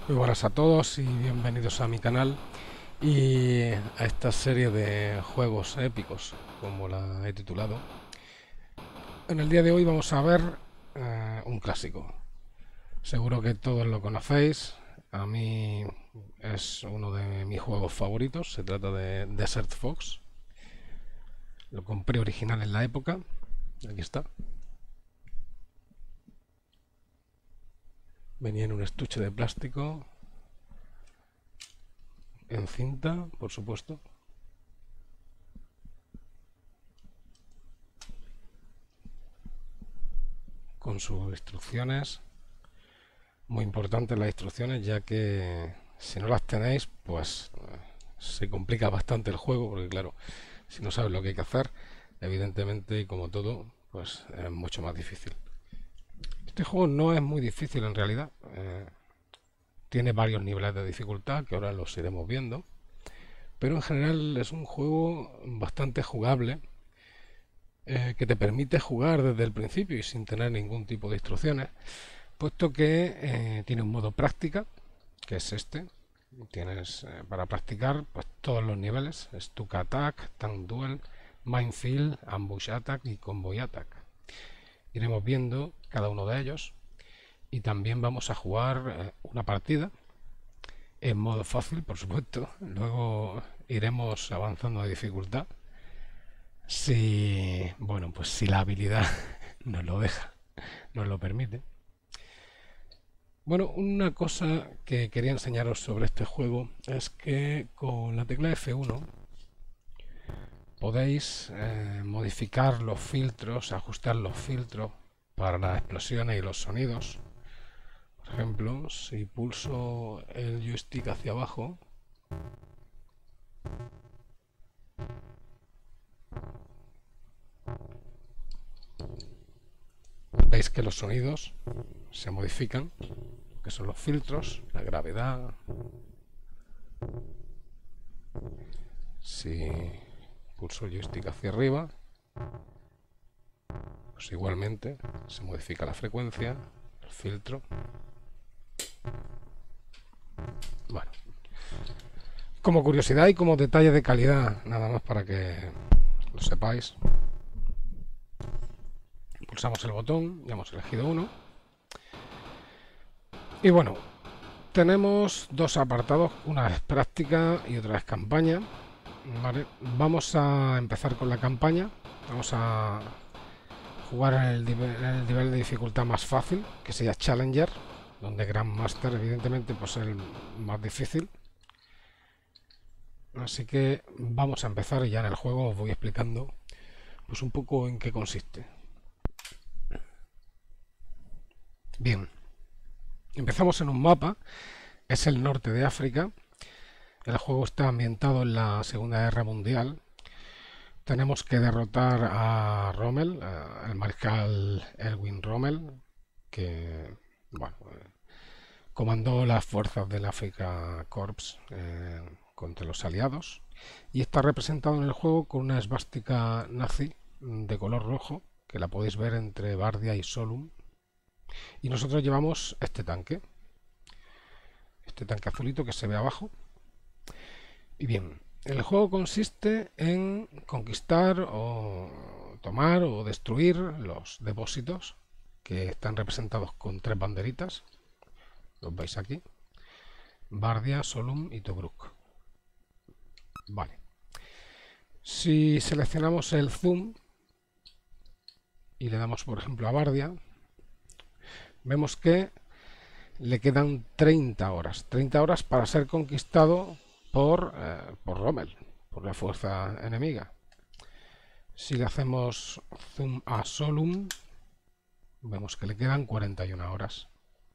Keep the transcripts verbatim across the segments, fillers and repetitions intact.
Muy buenas a todos y bienvenidos a mi canal y a esta serie de juegos épicos, como la he titulado. En el día de hoy vamos a ver eh, un clásico. Seguro que todos lo conocéis. A mí es uno de mis juegos favoritos. Se trata de Desert Fox. Lo compré original en la época. Aquí está. Venía en un estuche de plástico, en cinta, por supuesto. Con sus instrucciones. Muy importantes las instrucciones, ya que si no las tenéis, pues eh, se complica bastante el juego, porque claro, si no sabes lo que hay que hacer, evidentemente, y como todo, pues es mucho más difícil. Este juego no es muy difícil en realidad. Eh, tiene varios niveles de dificultad, que ahora los iremos viendo, pero en general es un juego bastante jugable, eh, que te permite jugar desde el principio y sin tener ningún tipo de instrucciones, puesto que eh, tiene un modo práctica, que es este. Tienes eh, para practicar pues todos los niveles: Stuck Attack, Tank Duel, Minefield, Ambush Attack y Convoy Attack. Iremos viendo cada uno de ellos y también vamos a jugar eh, una partida en modo fácil, por supuesto. Luego iremos avanzando de dificultad si, bueno, pues si la habilidad nos lo deja, nos lo permite. Bueno, una cosa que quería enseñaros sobre este juego es que con la tecla F uno podéis eh, modificar los filtros, ajustar los filtros para las explosiones y los sonidos. Por ejemplo, si pulso el joystick hacia abajo, veis que los sonidos se modifican, que son los filtros, la gravedad. Si pulso el joystick hacia arriba, pues igualmente se modifica la frecuencia, el filtro. Bueno, como curiosidad y como detalle de calidad, nada más para que lo sepáis, pulsamos el botón, ya hemos elegido uno. Y bueno, tenemos dos apartados, una es práctica y otra es campaña. Vale, vamos a empezar con la campaña. Vamos a jugar en el, nivel, en el nivel de dificultad más fácil, que sería Challenger, donde Grandmaster evidentemente pues es el más difícil. Así que vamos a empezar y ya en el juego os voy explicando pues un poco en qué consiste. Bien, empezamos en un mapa, es el norte de África. El juego está ambientado en la Segunda Guerra Mundial. Tenemos que derrotar a Rommel, al mariscal Erwin Rommel, que bueno, comandó las fuerzas del Afrika Korps eh, contra los aliados, y está representado en el juego con una esvástica nazi de color rojo, que la podéis ver entre Bardia y Solum. Y nosotros llevamos este tanque, este tanque azulito que se ve abajo. Y bien, el juego consiste en conquistar o tomar o destruir los depósitos, que están representados con tres banderitas. Los veis aquí: Bardia, Solum y Tobruk. Vale. Si seleccionamos el zoom y le damos por ejemplo a Bardia, vemos que le quedan treinta horas. treinta horas para ser conquistado por, eh, por Rommel, por la fuerza enemiga. Si le hacemos zoom a Solum, vemos que le quedan cuarenta y una horas.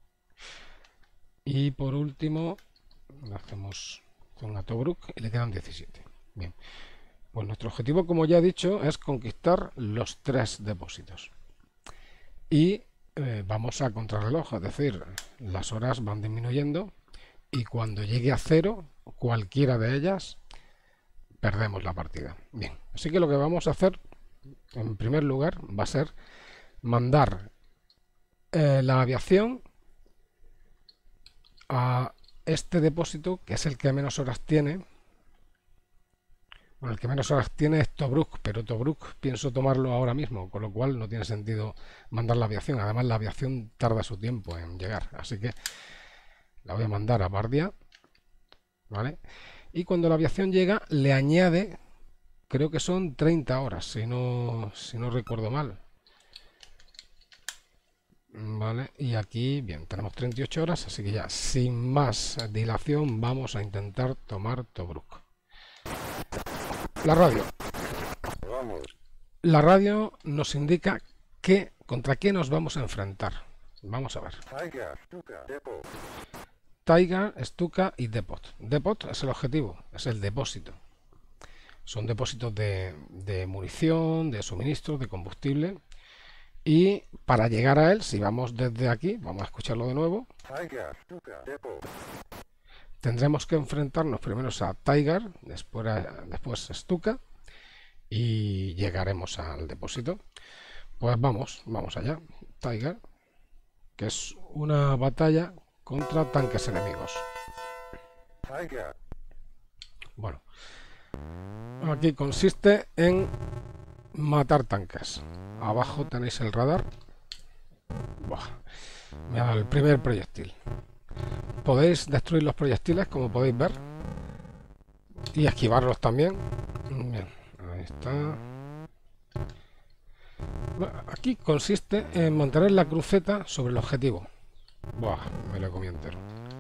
Y por último, le hacemos zoom a Tobruk y le quedan diecisiete. Bien, pues nuestro objetivo, como ya he dicho, es conquistar los tres depósitos. Y eh, vamos a contrarreloj, es decir, las horas van disminuyendo y cuando llegue a cero, cualquiera de ellas, perdemos la partida. Bien, así que lo que vamos a hacer, en primer lugar, va a ser mandar eh, la aviación a este depósito, que es el que menos horas tiene. Bueno, el que menos horas tiene es Tobruk, pero Tobruk pienso tomarlo ahora mismo, con lo cual no tiene sentido mandar la aviación. Además, la aviación tarda su tiempo en llegar, así que la voy a mandar a Bardia, ¿vale? Y cuando la aviación llega, le añade, creo que son treinta horas, si no, si no recuerdo mal. Vale, y aquí, bien, tenemos treinta y ocho horas, así que ya, sin más dilación, vamos a intentar tomar Tobruk. La radio. La radio nos indica que, contra qué nos vamos a enfrentar. Vamos a ver. Taiga, Stuka y Depot. Depot es el objetivo, es el depósito. Son depósitos de, de munición, de suministros, de combustible. Y para llegar a él, si vamos desde aquí, vamos a escucharlo de nuevo. Tendremos que enfrentarnos primero a Tiger, después, a, después Stuka, y llegaremos al depósito. Pues vamos, vamos allá. Tiger, que es una batalla contra tanques enemigos. Bueno, aquí consiste en matar tanques. Abajo tenéis el radar. Buah, me ha dado el primer proyectil. Podéis destruir los proyectiles, como podéis ver, y esquivarlos también. Bien, ahí está. Bueno, aquí consiste en mantener la cruceta sobre el objetivo. Buah, me lo comí entero.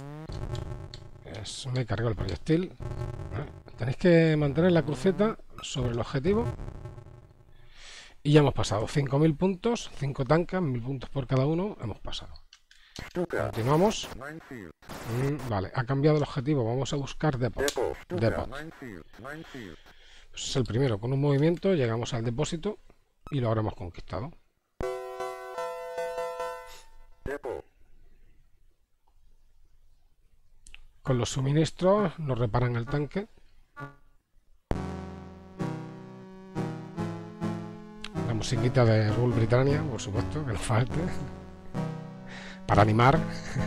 Es, me he cargado el proyectil. Tenéis que mantener la cruceta sobre el objetivo. Y ya hemos pasado cinco mil puntos, cinco tanques, mil puntos por cada uno. Hemos pasado. Continuamos. Mm, vale, ha cambiado el objetivo. Vamos a buscar Depot. Depot. Pues es el primero. Con un movimiento llegamos al depósito y lo habremos conquistado. Con los suministros nos reparan el tanque. La musiquita de Rule Britannia, por supuesto, que nos falte. Para animar.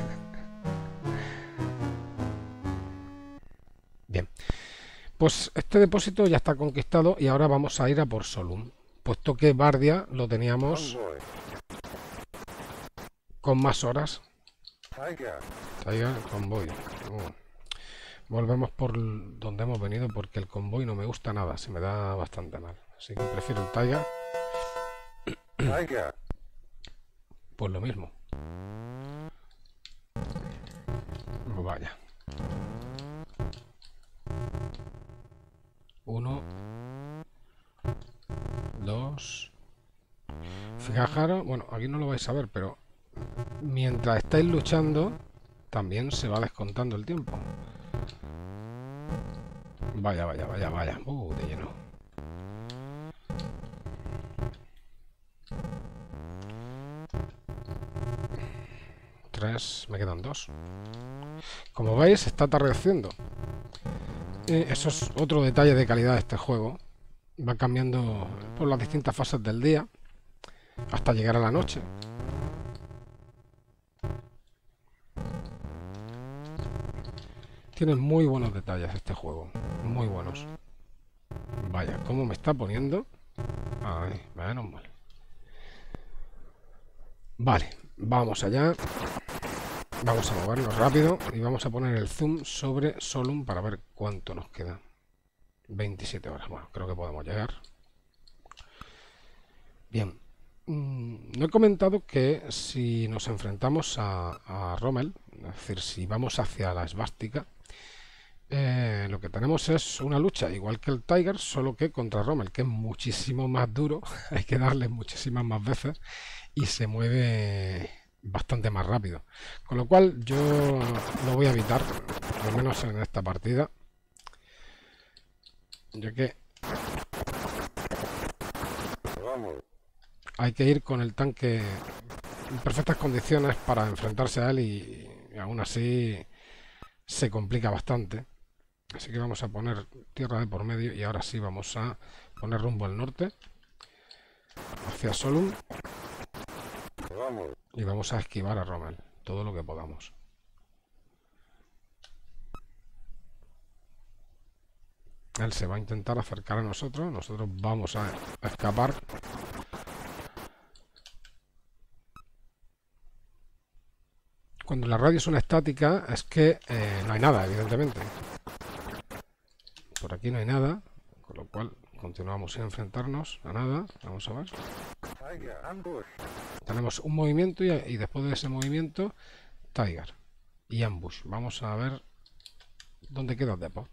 Bien. Pues este depósito ya está conquistado y ahora vamos a ir a por Solum. Puesto que Bardia lo teníamos con más horas. Tiger, convoy. Uh. Volvemos por donde hemos venido porque el convoy no me gusta nada. Se me da bastante mal. Así que prefiero el Tiger. Pues lo mismo. Vaya. Uno. Dos. Fijaros, bueno, aquí no lo vais a ver, pero mientras estáis luchando, también se va descontando el tiempo. Vaya, vaya, vaya, vaya. Uh, de lleno. Tres, me quedan dos. Como veis, está atardeciendo. Eh, eso es otro detalle de calidad de este juego. Va cambiando por las distintas fases del día hasta llegar a la noche. Tiene muy buenos detalles este juego. Muy buenos. Vaya, cómo me está poniendo. Ay, menos mal. Vale, vamos allá. Vamos a movernos rápido y vamos a poner el zoom sobre Solum para ver cuánto nos queda. veintisiete horas. Bueno, creo que podemos llegar. Bien. Mm, no he comentado que si nos enfrentamos a, a Rommel, es decir, si vamos hacia la esvástica, eh, lo que tenemos es una lucha, igual que el Tiger, solo que contra Rommel, que es muchísimo más duro. Hay que darle muchísimas más veces y se mueve bastante más rápido, con lo cual yo lo voy a evitar, al menos en esta partida, ya que hay que ir con el tanque en perfectas condiciones para enfrentarse a él y, y aún así se complica bastante. Así que vamos a poner tierra de por medio y ahora sí vamos a poner rumbo al norte hacia Solum. Y vamos a esquivar a Rommel todo lo que podamos. Él se va a intentar acercar a nosotros. Nosotros vamos a, a escapar. Cuando la radio es una estática es que eh, no hay nada, evidentemente. Por aquí no hay nada, con lo cual continuamos sin enfrentarnos a nada. Vamos a ver. Tenemos un movimiento y, y después de ese movimiento, Tiger y Ambush. Vamos a ver dónde queda el depot.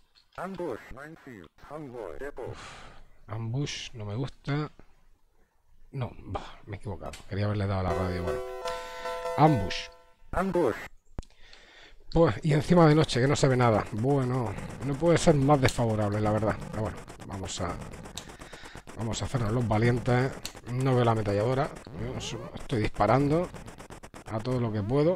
Uf, Ambush no me gusta. No, bah, me he equivocado. Quería haberle dado a la radio. Bueno, Ambush. Ambush. Pues, y encima de noche, que no se ve nada. Bueno, no puede ser más desfavorable, la verdad. Pero bueno, vamos a vamos a hacernos los valientes. No veo la ametralladora. Yo estoy disparando a todo lo que puedo.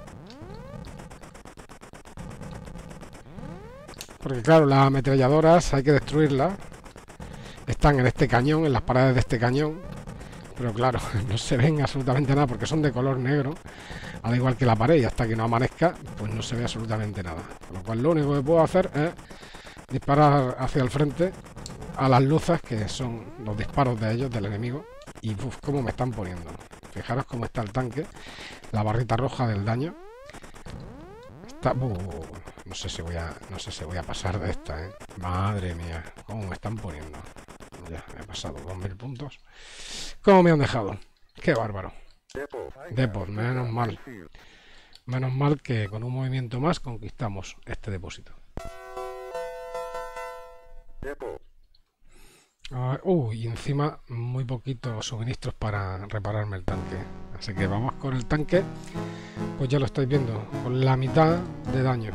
Porque claro, las ametralladoras hay que destruirlas. Están en este cañón, en las paredes de este cañón. Pero claro, no se ven absolutamente nada porque son de color negro. Al igual que la pared, y hasta que no amanezca, pues no se ve absolutamente nada. Con lo cual lo único que puedo hacer es disparar hacia el frente a las luces, que son los disparos de ellos, del enemigo. Y uff, cómo me están poniendo. Fijaros cómo está el tanque. La barrita roja del daño. Está... Uh, no sé si voy a. No sé si voy a pasar de esta, eh. Madre mía, cómo me están poniendo. Ya, me he pasado dos mil puntos. ¿Cómo me han dejado? Qué bárbaro. Depot, menos mal. Menos mal que con un movimiento más conquistamos este depósito. Uh, uh, y encima muy poquitos suministros para repararme el tanque. Así que vamos con el tanque. Pues ya lo estáis viendo, con la mitad de daño.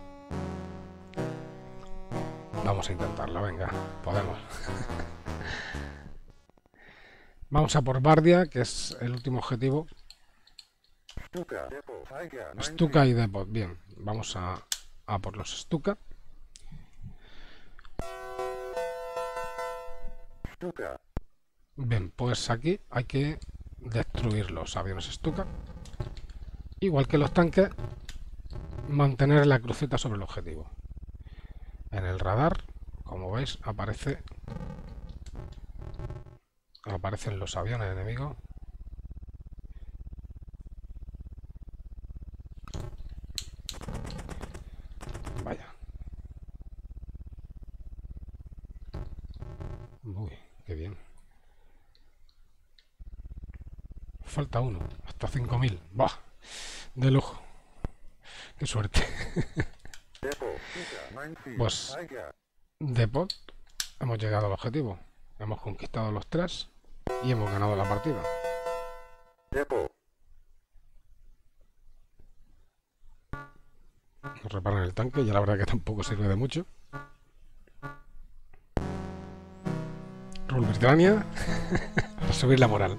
Vamos a intentarlo, venga, podemos. Vamos a por Bardia, que es el último objetivo. Stuka y Depot, bien. Vamos a, a por los Stuka. Bien, pues aquí hay que destruir los aviones Stuka. Igual que los tanques, mantener la cruceta sobre el objetivo. En el radar, como veis, aparece aparecen los aviones enemigos. Vaya. Uy, qué bien. Falta uno, hasta cinco mil. ¡Bah! De lujo. Qué suerte. Pues, Depot, hemos llegado al objetivo. Hemos conquistado los tres y hemos ganado la partida. Nos reparan el tanque, ya la verdad que tampoco sirve de mucho. Rule Britannia para subir la moral.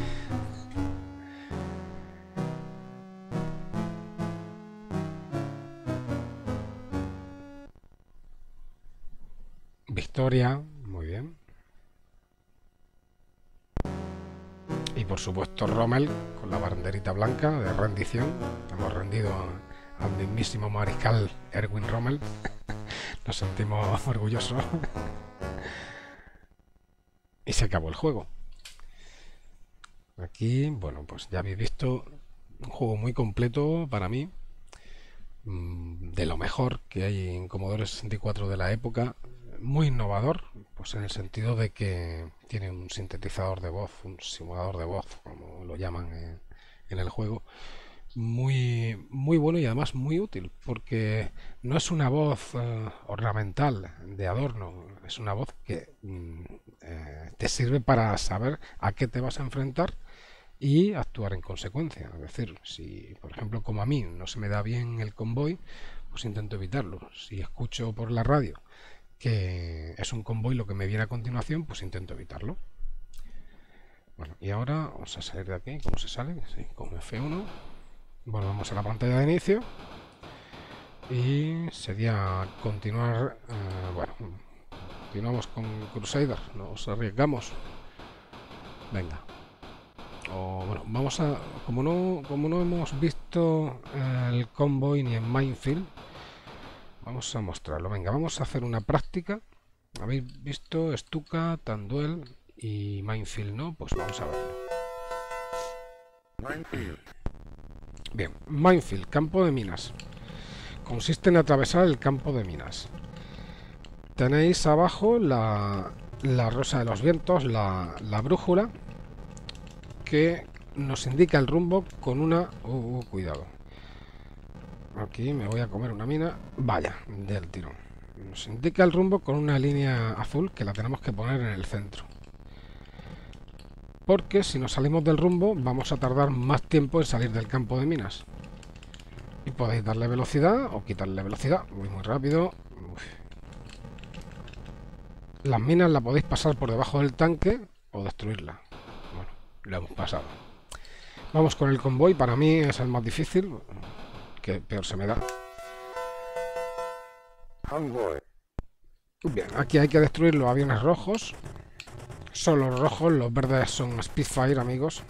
Victoria, muy bien. Y por supuesto Rommel con la banderita blanca de rendición. Hemos rendido a, al mismísimo mariscal Erwin Rommel. Nos sentimos orgullosos. Y se acabó el juego. Aquí, bueno, pues ya habéis visto un juego muy completo para mí. De lo mejor que hay en Commodore sesenta y cuatro de la época. Muy innovador, pues en el sentido de que tiene un sintetizador de voz, un simulador de voz, como lo llaman en, en el juego, muy, muy bueno y además muy útil, porque no es una voz uh, ornamental, de adorno, es una voz que mm, eh, te sirve para saber a qué te vas a enfrentar y actuar en consecuencia. Es decir, si por ejemplo como a mí no se me da bien el convoy, pues intento evitarlo. Si escucho por la radio que es un convoy lo que me viene a continuación, pues intento evitarlo. Bueno, y ahora vamos a salir de aquí. ¿Cómo se sale? Sí, con F uno. Volvemos a la pantalla de inicio. Y sería continuar. Eh, bueno, continuamos con Crusader. Nos arriesgamos. Venga. O, bueno, vamos a. Como no, como no hemos visto el convoy ni en Minefield, Vamos a mostrarlo. Venga, vamos a hacer una práctica. Habéis visto Stuka, Tanduel y Minefield, ¿no? Pues vamos a verlo. Minefield. Bien, Minefield, campo de minas. Consiste en atravesar el campo de minas. Tenéis abajo la, la rosa de los vientos, la, la brújula, que nos indica el rumbo con una... Uh, uh, cuidado. Aquí me voy a comer una mina. Vaya, del tirón. Nos indica el rumbo con una línea azul que la tenemos que poner en el centro. Porque si nos salimos del rumbo vamos a tardar más tiempo en salir del campo de minas. Y podéis darle velocidad o quitarle velocidad. Voy muy rápido. Uf. Las minas las podéis pasar por debajo del tanque o destruirla. Bueno, lo hemos pasado. Vamos con el convoy. Para mí es el más difícil, que peor se me da. Convoy. Bien, aquí hay que destruir los aviones rojos. Son los rojos, los verdes son Spitfire, amigos.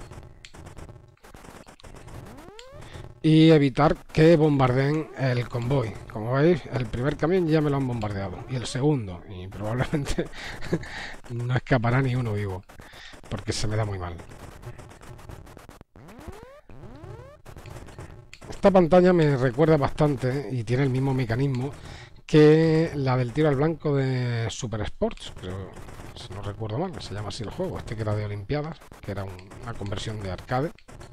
Y evitar que bombardeen el convoy. Como veis, el primer camión ya me lo han bombardeado. Y el segundo. Y probablemente no escapará ni uno vivo. Porque se me da muy mal. Esta pantalla me recuerda bastante y tiene el mismo mecanismo que la del tiro al blanco de Super Sports, pero si no recuerdo mal, se llama así el juego, este que era de Olimpiadas, que era un, una conversión de arcade.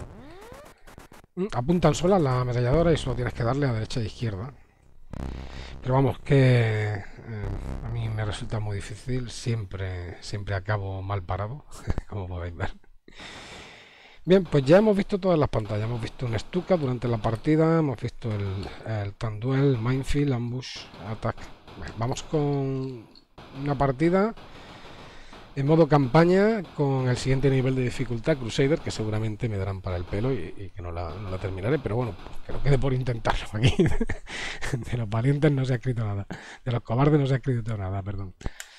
Apuntan solas la ametralladora y solo tienes que darle a derecha e izquierda. Pero vamos, que eh, a mí me resulta muy difícil, siempre, siempre acabo mal parado, como podéis ver. Bien, pues ya hemos visto todas las pantallas. Hemos visto un Stuka durante la partida, hemos visto el, el Tanduel, Minefield, Ambush, Attack. Bueno, vamos con una partida en modo campaña con el siguiente nivel de dificultad, Crusader, que seguramente me darán para el pelo y, y que no la, no la terminaré, pero bueno, pues que no quede por intentarlo aquí. De los valientes no se ha escrito nada, de los cobardes no se ha escrito nada, perdón.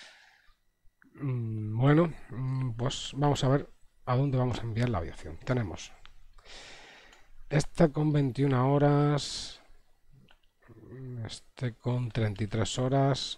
Mm, bueno, pues vamos a ver a dónde vamos a enviar la aviación. Tenemos esta con veintiuna horas, este con treinta y tres horas,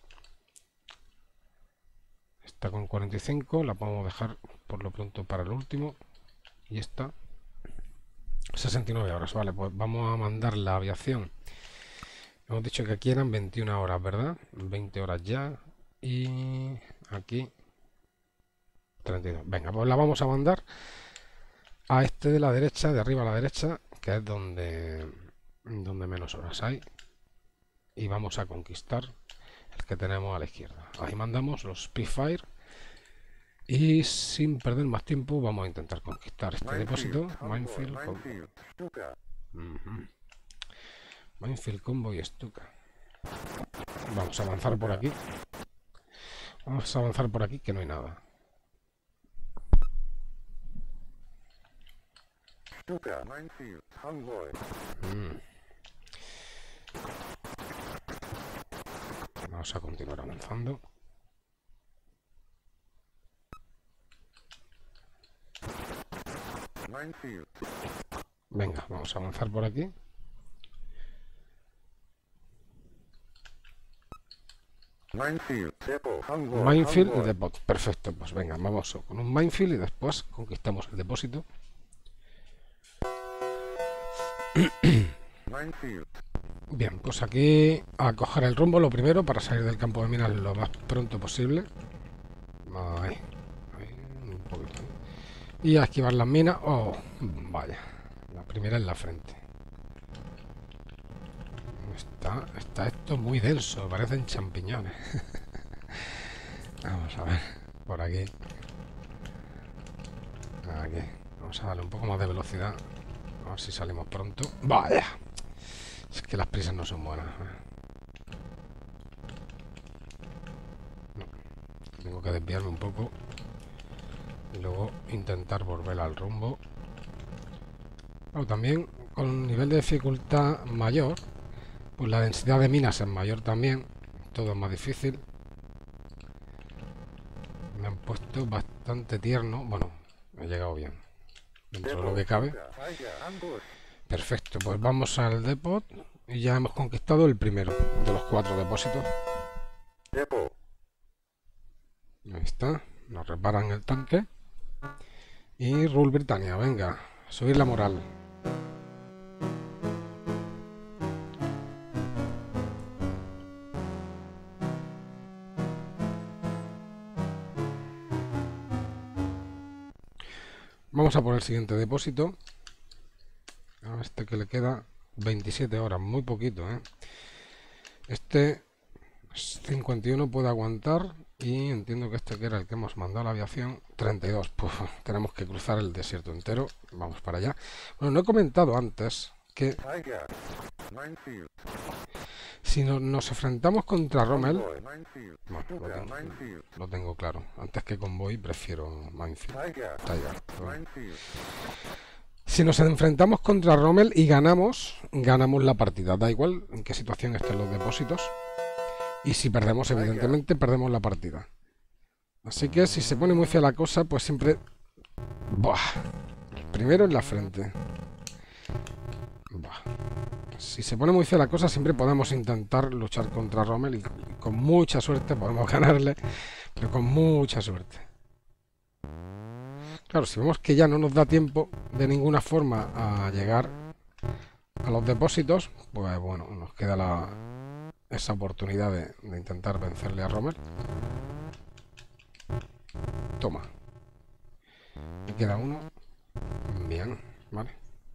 esta con cuarenta y cinco, la podemos dejar por lo pronto para el último, y esta sesenta y nueve horas. Vale, pues vamos a mandar la aviación. Hemos dicho que aquí eran veintiuna horas, ¿verdad? veinte horas ya, y aquí treinta y dos. Venga, pues la vamos a mandar a este de la derecha, de arriba a la derecha, que es donde, donde menos horas hay. Y vamos a conquistar el que tenemos a la izquierda. Ahí mandamos los Spitfire. Y sin perder más tiempo vamos a intentar conquistar este depósito. Minefield, Minefield, Stuka. uh-huh. Minefield, Combo y Stuka. Vamos a avanzar por aquí. Vamos a avanzar por aquí, que no hay nada. Stuka, Minefield, Convoy. Mm. Vamos a continuar avanzando. Minefield. Venga, vamos a avanzar por aquí. Minefield, Depot, Convoy, Minefield y Convoy. depot. Perfecto, pues venga, vamos con un Minefield y después conquistamos el depósito. Minefield. Bien, pues aquí a coger el rumbo lo primero para salir del campo de minas lo más pronto posible. Ahí, ahí, un poquito. Y a esquivar las minas. Oh, vaya, la primera en la frente. Está, está esto muy denso, parecen champiñones. Vamos a ver, por aquí. Aquí, vamos a darle un poco más de velocidad. A ver si salimos pronto. Vaya, es que las prisas no son buenas. No, tengo que desviarme un poco y luego intentar volver al rumbo. Bueno, también con un nivel de dificultad mayor, pues la densidad de minas es mayor también. Todo es más difícil. Me han puesto bastante tierno. Bueno, me he llegado bien dentro de lo que cabe. Perfecto, pues vamos al depot y ya hemos conquistado el primero de los cuatro depósitos. Depot. Ahí está, nos reparan el tanque. Y Rule Britannia, venga, subir la moral. Vamos a por el siguiente depósito. A este que le queda veintisiete horas, muy poquito, ¿eh? Este cincuenta y uno puede aguantar. Y entiendo que este que era el que hemos mandado a la aviación, treinta y dos. Pues tenemos que cruzar el desierto entero. Vamos para allá. Bueno, no he comentado antes que Tiger. Minefield. si no, nos enfrentamos contra Rommel, Convoy. Minefield. bueno, lo, Stuka. tengo, Minefield. lo tengo claro. Antes que Convoy prefiero Minefield. Tiger. Tiger, pero bueno. Minefield. Si nos enfrentamos contra Rommel y ganamos, ganamos la partida. Da igual en qué situación estén los depósitos. Y si perdemos, evidentemente, perdemos la partida. Así que si se pone muy fea la cosa, pues siempre... ¡Buah! Primero en la frente. ¡Buah! Si se pone muy fea la cosa, siempre podemos intentar luchar contra Rommel y, y con mucha suerte podemos ganarle, pero con mucha suerte. Claro, si vemos que ya no nos da tiempo de ninguna forma a llegar a los depósitos, pues bueno, nos queda la... esa oportunidad de, de intentar vencerle a Rommel. Toma. Me queda uno. Bien, vale.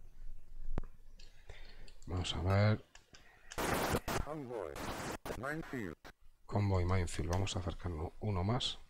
Vamos a ver. Convoy. Minefield. Convoy Minefield. Vamos a acercarnos uno más.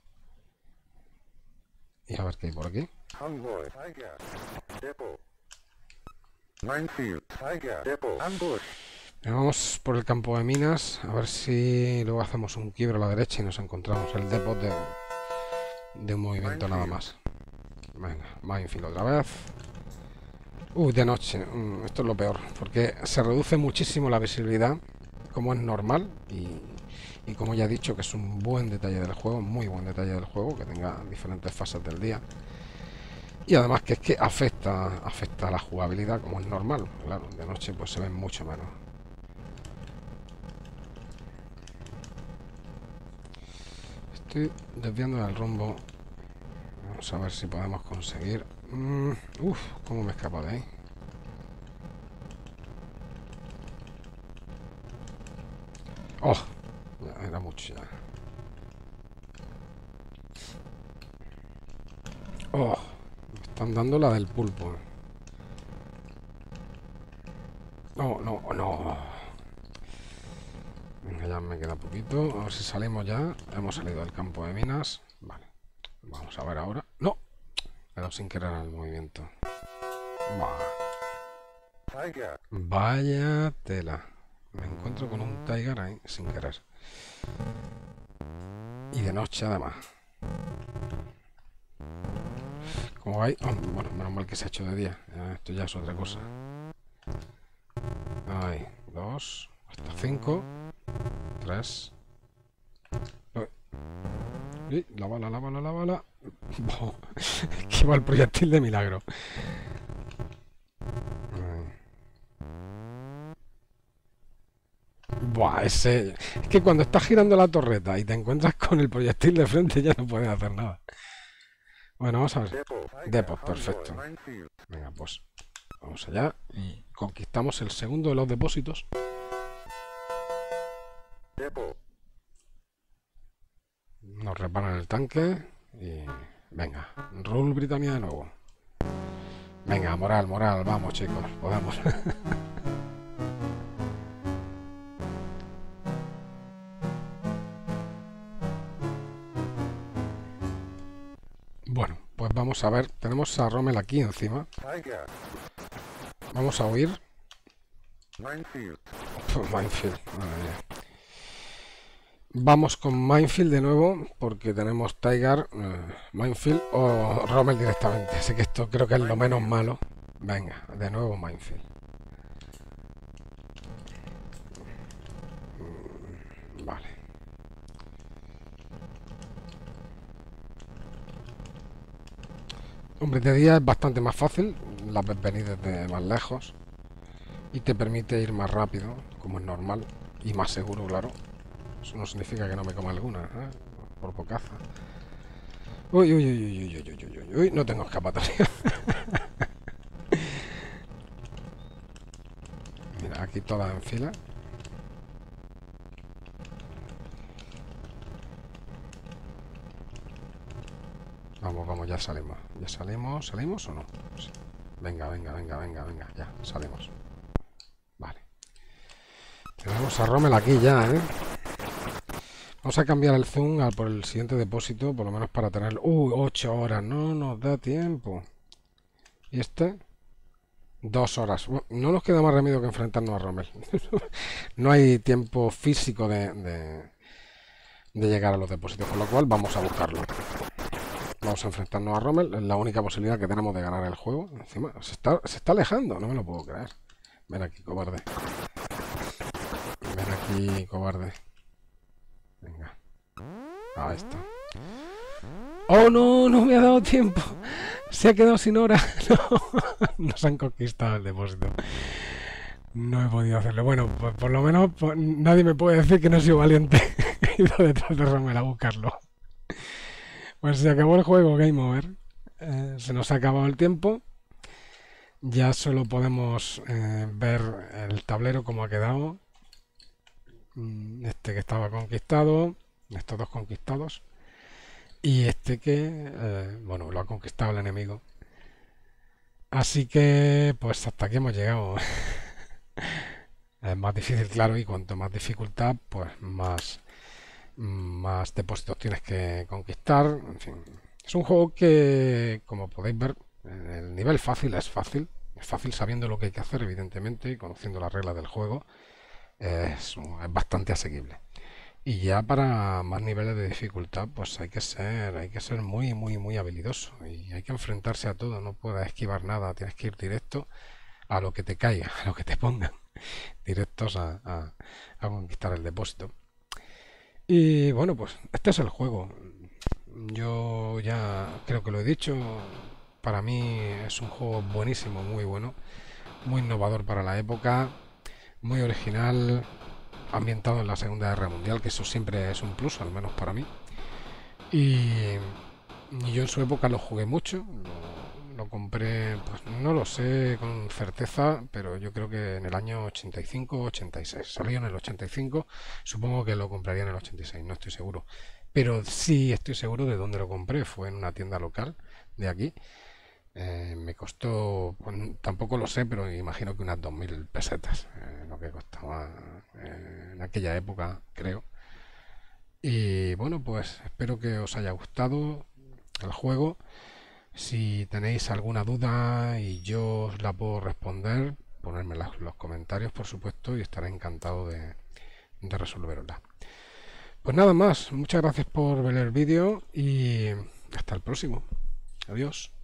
Y a ver qué hay por aquí. Convoy. Tiger. Depot. Minefield. Tiger. Depot. Ambush. Vamos por el campo de minas. A ver si luego hacemos un quiebre a la derecha y nos encontramos el depot de, de un movimiento nada más. Venga, Minefield otra vez. Uy, de noche. Mm, esto es lo peor. Porque se reduce muchísimo la visibilidad, como es normal. Y, y como ya he dicho, que es un buen detalle del juego, muy buen detalle del juego, que tenga diferentes fases del día. Y además que es que afecta, afecta a la jugabilidad, como es normal. Claro, de noche pues se ven mucho menos. Estoy desviando del rumbo. Vamos a ver si podemos conseguir... Mm, uf, cómo me he escapado de ahí. Oh, ya era mucho ya. Oh, me están dando la del pulpo. No, no, no. Venga, ya me queda poquito. A ver si salimos ya. Hemos salido del campo de minas. Vale. Vamos a ver ahora. ¡No! Me he dado sin querer al movimiento. Bah. Tiger. Vaya tela. Me encuentro con un Tiger ahí sin querer. Y de noche además. Como veis... Oh, bueno, menos mal que se ha hecho de día. Ya, esto ya es otra cosa. Ahí. Dos. Hasta cinco. Tres. Y la bala, la bala, la bala. Oh, esquiva el proyectil de milagro. Buah, ese... Es que cuando estás girando la torreta y te encuentras con el proyectil de frente ya no puedes hacer nada. Bueno, vamos a ver. Depot, perfecto. Venga, pues vamos allá y conquistamos el segundo de los depósitos. Nos reparan el tanque y... Venga, Rule Britannia de nuevo. Venga, moral, moral, vamos chicos, podemos. Bueno, pues vamos a ver, tenemos a Rommel aquí encima. Vamos a huir. Minefield. Minefield, madre mía. Vamos con Minefield de nuevo, porque tenemos Tiger, eh, Minefield o Rommel directamente. Así que esto creo que es lo menos malo. Venga, de nuevo Minefield. Mm, vale. Hombre, de día es bastante más fácil, las ves venir desde más lejos y te permite ir más rápido, como es normal, y más seguro, claro. Eso no significa que no me coma alguna, ¿eh? Por bocaza. Uy, uy, uy, uy, uy, uy, uy, uy, uy, no tengo escapatoria. Mira, aquí todas en fila. Vamos, vamos, ya salimos. ¿Ya salimos? ¿Salimos o no? Sí. Venga, venga, venga, venga, venga, ya, salimos. Vale. Tenemos a Rommel aquí ya, ¿eh? Vamos a cambiar el zoom al por el siguiente depósito, por lo menos para tener... ¡Uh! ocho horas, no nos da tiempo. ¿Y este? Dos horas. No nos queda más remedio que enfrentarnos a Rommel. No hay tiempo físico de, de, de llegar a los depósitos, con lo cual vamos a buscarlo. Vamos a enfrentarnos a Rommel, es la única posibilidad que tenemos de ganar el juego. Encima, se está, se está alejando, no me lo puedo creer. Ven aquí, cobarde. Ven aquí, cobarde. Venga. Ahí está. ¡Oh, no! No me ha dado tiempo. Se ha quedado sin hora. No. Nos han conquistado el depósito. No he podido hacerlo. Bueno, pues por lo menos pues, nadie me puede decir que no he sido valiente. He ido detrás de Rommel a buscarlo. Pues se acabó el juego, Game Over. Eh, se nos ha acabado el tiempo. Ya solo podemos eh, ver el tablero como ha quedado. Este que estaba conquistado, estos dos conquistados. Y este que, eh, bueno, lo ha conquistado el enemigo. Así que, pues hasta aquí hemos llegado. Es más difícil, claro, y cuanto más dificultad, pues más... más depósitos tienes que conquistar. En fin, es un juego que, como podéis ver, el nivel fácil es fácil. Es fácil sabiendo lo que hay que hacer, evidentemente, y conociendo las reglas del juego. Es, es bastante asequible. Y ya para más niveles de dificultad, pues hay que ser, hay que ser muy, muy, muy habilidoso. Y hay que enfrentarse a todo. No puedes esquivar nada. Tienes que ir directo a lo que te caiga, a lo que te pongan. Directos a, a, a conquistar el depósito. Y bueno, pues este es el juego. Yo ya creo que lo he dicho. Para mí es un juego buenísimo, muy bueno. Muy innovador para la época. Muy original. Ambientado en la Segunda Guerra Mundial, que eso siempre es un plus, al menos para mí. Y, y yo en su época lo jugué mucho. Lo, lo compré, pues no lo sé con certeza, pero yo creo que en el año ochenta y cinco ochenta y seis. Salió en el ochenta y cinco, supongo que lo compraría en el ochenta y seis, no estoy seguro. Pero sí estoy seguro de dónde lo compré, fue en una tienda local de aquí. Eh, me costó, pues, tampoco lo sé, pero imagino que unas dos mil pesetas, eh, lo que costaba eh, en aquella época, creo. Y bueno, pues espero que os haya gustado el juego. Si tenéis alguna duda y yo os la puedo responder, ponedmela en los comentarios, por supuesto, y estaré encantado de, de resolverosla. Pues nada más, muchas gracias por ver el vídeo y hasta el próximo. Adiós.